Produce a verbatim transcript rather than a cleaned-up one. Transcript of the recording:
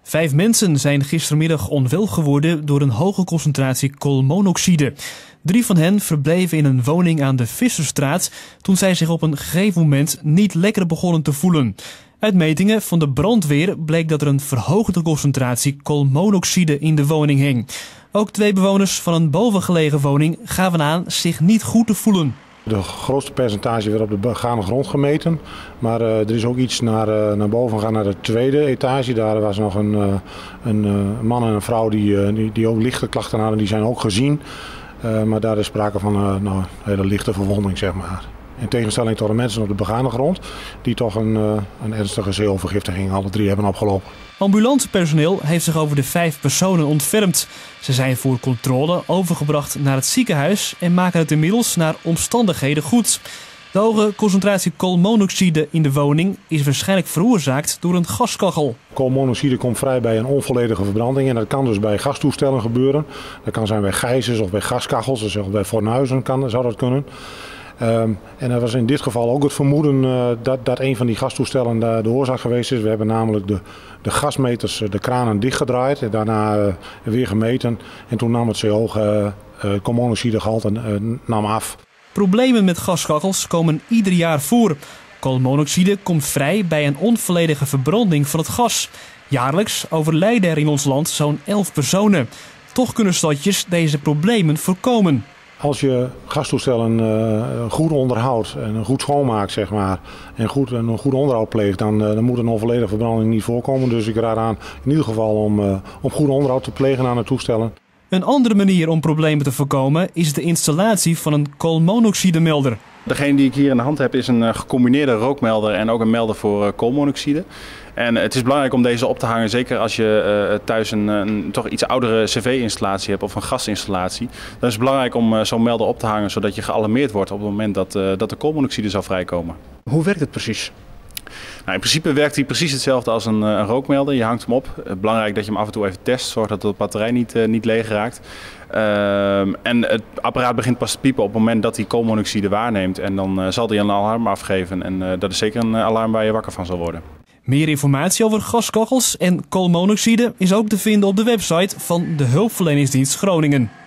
Vijf mensen zijn gistermiddag onwel geworden door een hoge concentratie koolmonoxide. Drie van hen verbleven in een woning aan de Visserstraat toen zij zich op een gegeven moment niet lekker begonnen te voelen. Uit metingen van de brandweer bleek dat er een verhoogde concentratie koolmonoxide in de woning hing. Ook twee bewoners van een bovengelegen woning gaven aan zich niet goed te voelen. De grootste percentage werd op de begane grond gemeten, maar uh, er is ook iets naar, uh, naar boven gegaan, naar de tweede etage. Daar was nog een, uh, een uh, man en een vrouw die, uh, die, die ook lichte klachten hadden, die zijn ook gezien. Uh, maar daar is sprake van uh, nou, een hele lichte verwonding, zeg maar. In tegenstelling tot de mensen op de begane grond, die toch een, uh, een ernstige zeeovergiftiging alle drie hebben opgelopen. Ambulancepersoneel heeft zich over de vijf personen ontfermd. Ze zijn voor controle overgebracht naar het ziekenhuis en maken het inmiddels naar omstandigheden goed. De hoge concentratie koolmonoxide in de woning is waarschijnlijk veroorzaakt door een gaskachel. Koolmonoxide komt vrij bij een onvolledige verbranding en dat kan dus bij gastoestellen gebeuren. Dat kan zijn bij gijzers of bij gaskachels, dus ook bij fornuizen kan, zou dat kunnen. Um, en er was in dit geval ook het vermoeden uh, dat, dat een van die gastoestellen de, de oorzaak geweest is. We hebben namelijk de, de gasmeters, de kranen dichtgedraaid en daarna uh, weer gemeten. En toen nam het C O uh, uh, koolmonoxidegehalte uh, nam af. Problemen met gaskachels komen ieder jaar voor. Koolmonoxide komt vrij bij een onvolledige verbranding van het gas. Jaarlijks overlijden er in ons land zo'n elf personen. Toch kunnen stadjes deze problemen voorkomen. Als je gastoestellen uh, goed onderhoudt en goed schoonmaakt, zeg maar, en goed, een goed onderhoud pleegt, dan, uh, dan moet een onvolledige verbranding niet voorkomen. Dus ik raad aan in ieder geval om, uh, om goed onderhoud te plegen aan de toestellen. Een andere manier om problemen te voorkomen is de installatie van een koolmonoxidemelder. Degene die ik hier in de hand heb is een gecombineerde rookmelder en ook een melder voor koolmonoxide. En het is belangrijk om deze op te hangen, zeker als je uh, thuis een, een toch iets oudere cv-installatie hebt of een gasinstallatie. Dan is het belangrijk om uh, zo'n melder op te hangen zodat je gealarmeerd wordt op het moment dat, uh, dat de koolmonoxide zou vrijkomen. Hoe werkt het precies? Nou, in principe werkt hij precies hetzelfde als een, een rookmelder. Je hangt hem op. Belangrijk dat je hem af en toe even test. Zorg dat de batterij niet, uh, niet leeg raakt. Uh, en het apparaat begint pas te piepen op het moment dat hij koolmonoxide waarneemt. En dan uh, zal hij een alarm afgeven. En uh, dat is zeker een alarm waar je wakker van zal worden. Meer informatie over gaskachels en koolmonoxide is ook te vinden op de website van de Hulpverleningsdienst Groningen.